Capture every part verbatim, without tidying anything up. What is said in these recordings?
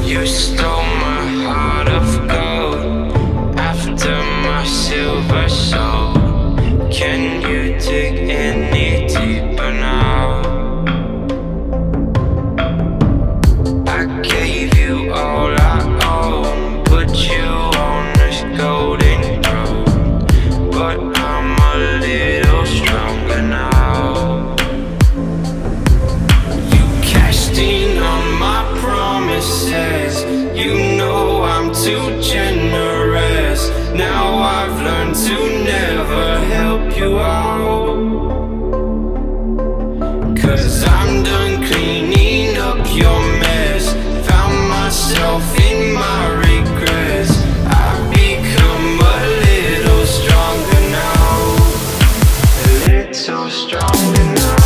You stole my heart of gold after my silver soul. Can you dig any deeper now? I gave you all I own, put you on this golden throne, but I'm a little stronger now. You cashed in on my promises, you know I'm too generous. Now I've learned to never help you out, 'cause I'm done cleaning up your mess. Found myself in my regrets. I've become a little stronger now, a little stronger now.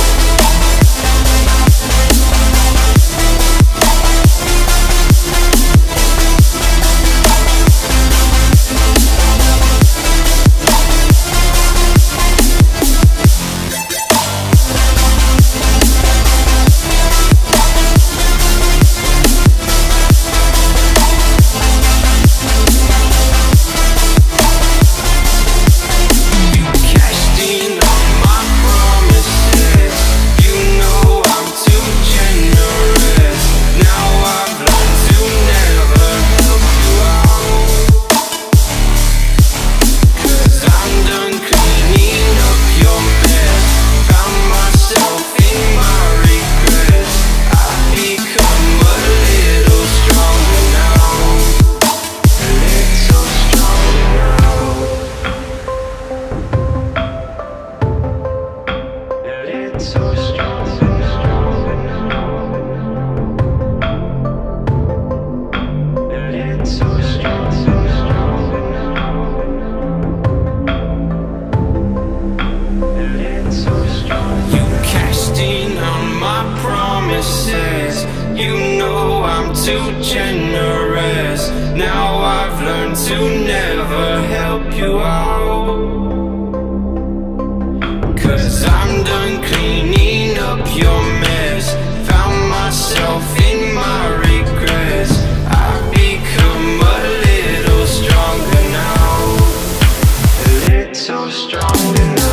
You know I'm too generous. Now I've learned to never help you out, 'cause I'm done cleaning up your mess. Found myself in my regrets. I've become a little stronger now, a little stronger now.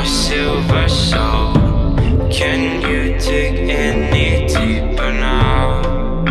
my silver soul. Can you dig any deeper now?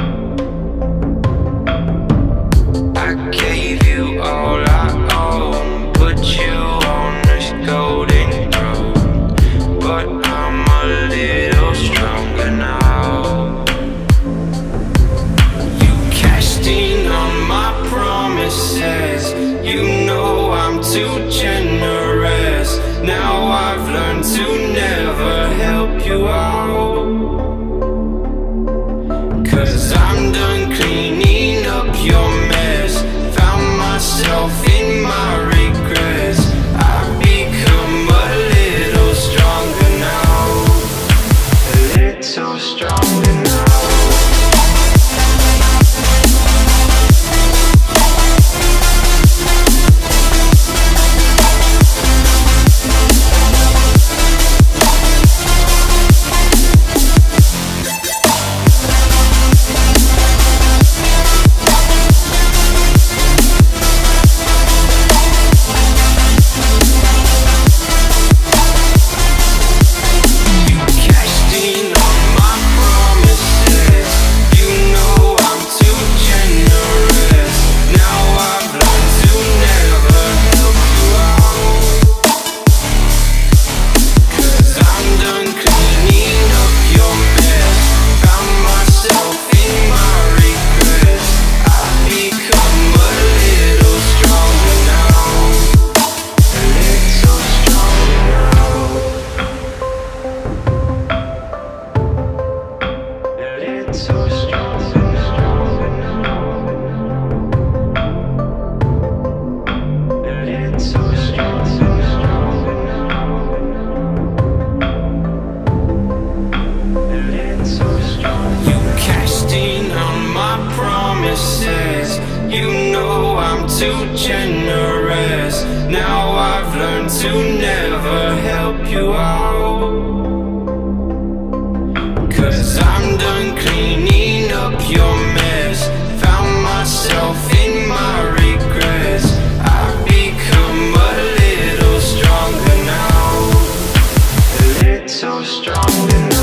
I gave you all I own, put you on this golden throne, but I'm a little stronger now. You cashed in on my promises, you know I'm too generous. Now I've learned to never help you out, 'cause I'm done cleaning up your mess. Found myself in my regrets. I've become a little stronger now, a little stronger now. You know I'm too generous. Now I've learned to never help you out, 'cause I'm done cleaning up your mess. Found myself in my regrets. I've become a little stronger now, a little stronger now.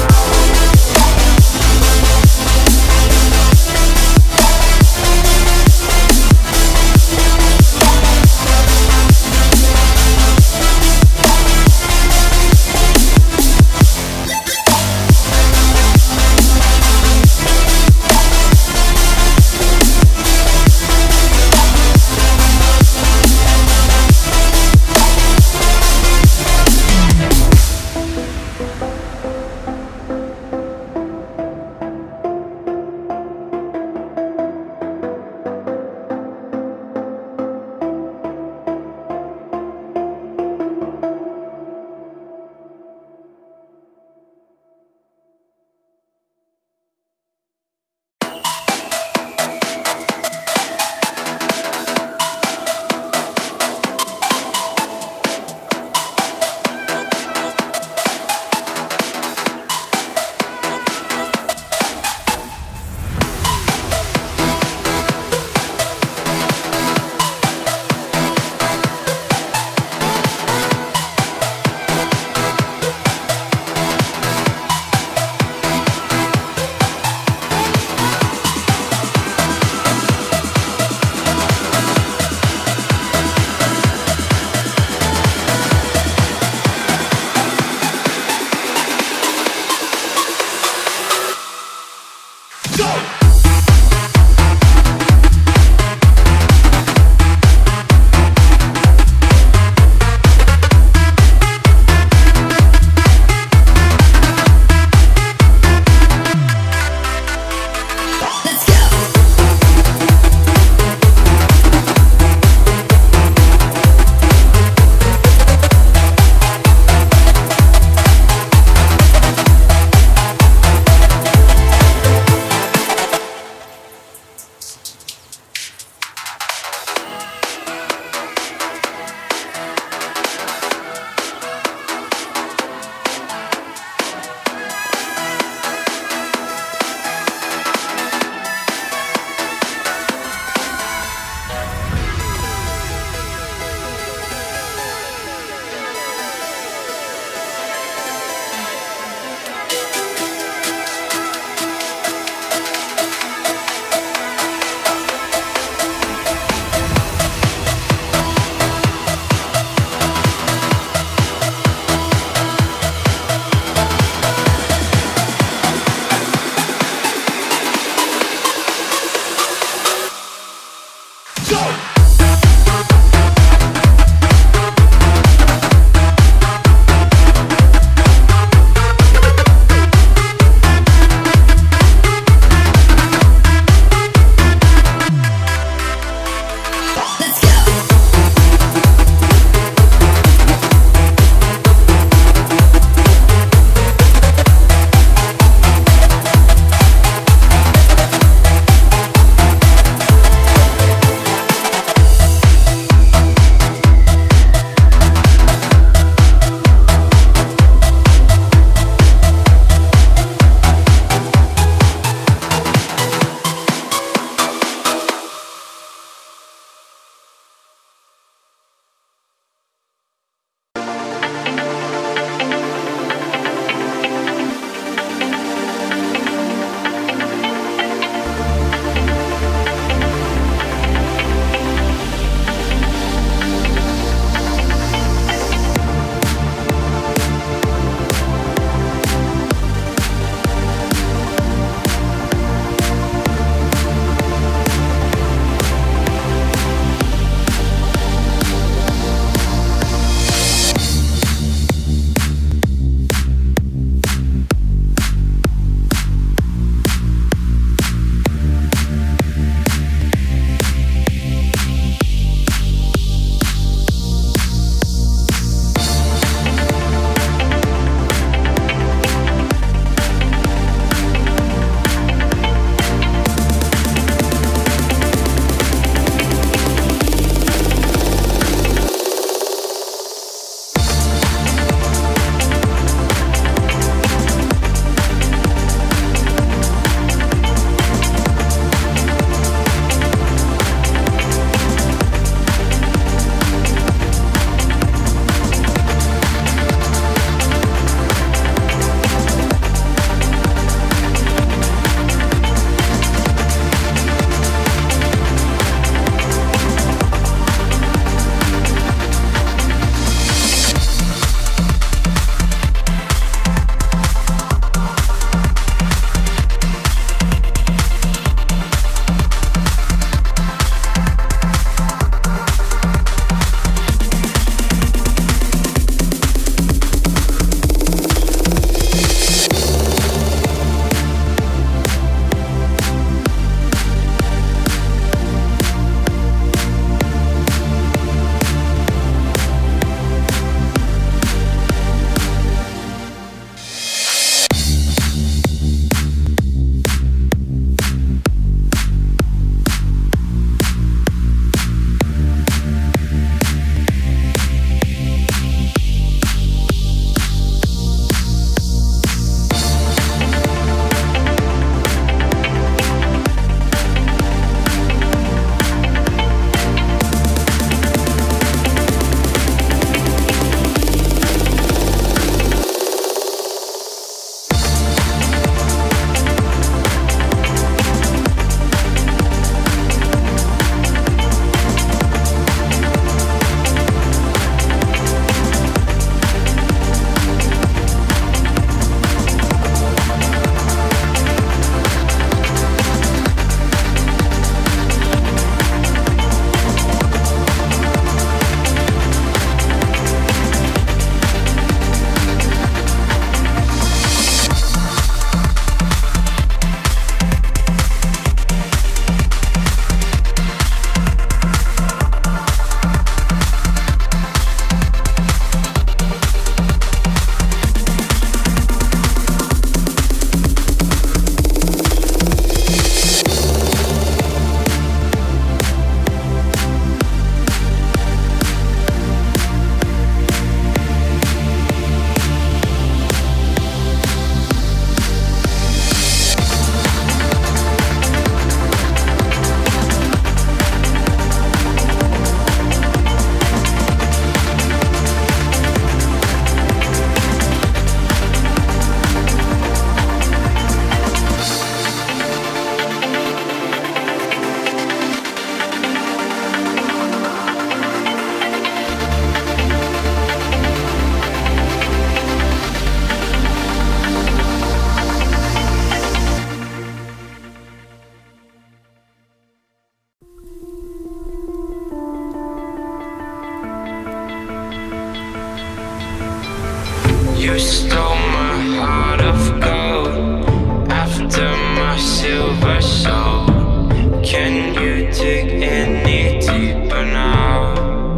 You stole my heart of gold after my silver soul. Can you dig any deeper now?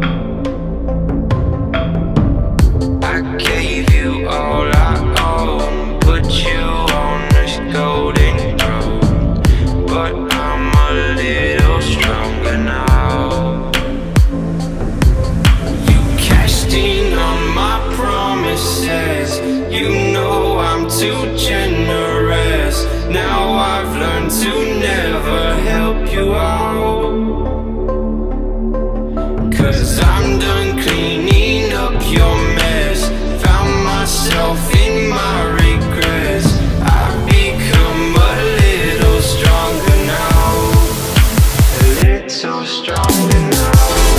I gave you all I own, put you on this golden throne, but I'm a little stronger now. You cashed in on my promises, you know I'm too generous. Now I've learned to never help you out, 'cause I'm done cleaning up your mess. Found myself in my regrets. I've become a little stronger now, a little stronger now.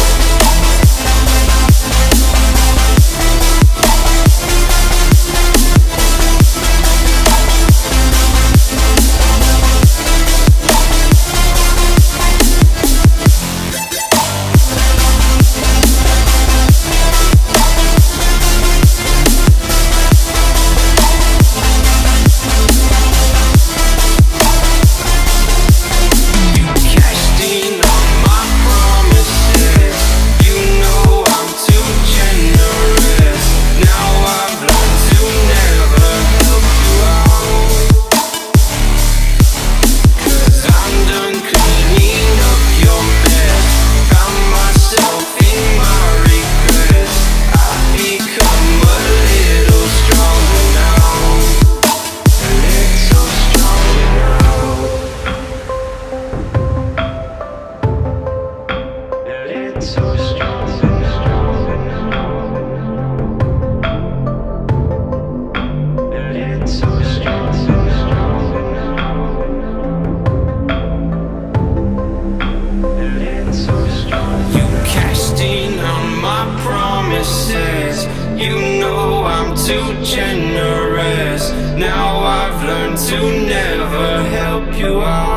You know I'm too generous. Now I've learned to never help you out.